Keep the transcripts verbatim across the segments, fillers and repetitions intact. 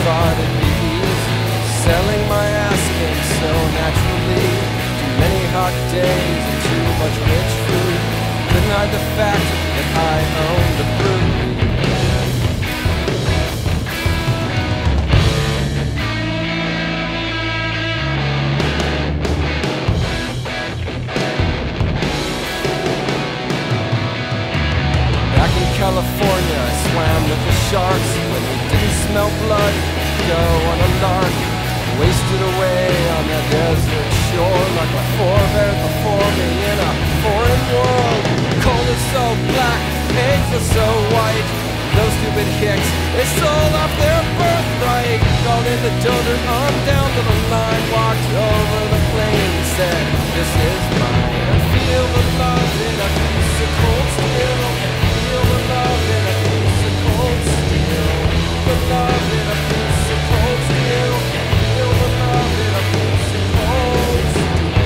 thought it'd be easy, selling my ass in so naturally. Too many hot days and too much rich food couldn't hide the fact that I owned a brewery. Back in California, I swam with the sharks when we didn't smell blood, go on a lark, wasted away on that desert shore like my forebears before me in a foreign world. Cold is so black, eggs are so white. Those stupid hicks, they sold off their birthright. Called in the children on down to the line, walked over the plane, said, "This is mine." And feel the love in a piece of cold steel. Feel the love in a piece of cold steel. The love in a piece of cold steel. Feel the love in a piece of cold steel.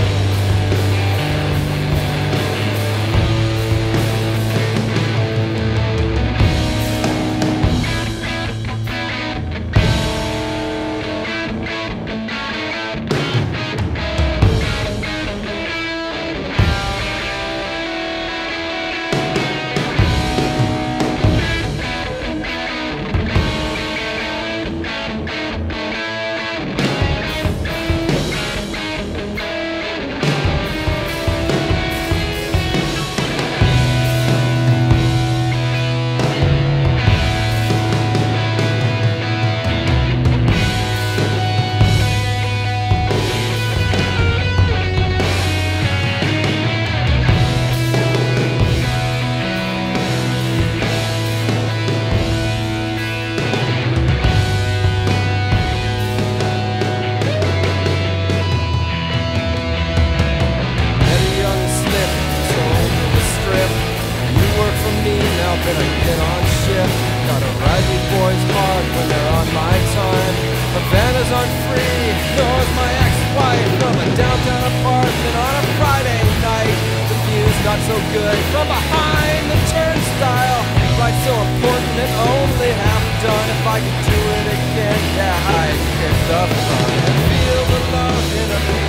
Better get on shift. Gotta ride these boys hard when they're on my time. Havana's aren't free, nor is my ex-wife. From a downtown apartment on a Friday night. The view's not so good from behind the turnstile. Right, so important and only half done. If I could do it again, yeah, I'd hit the fun and feel the love in a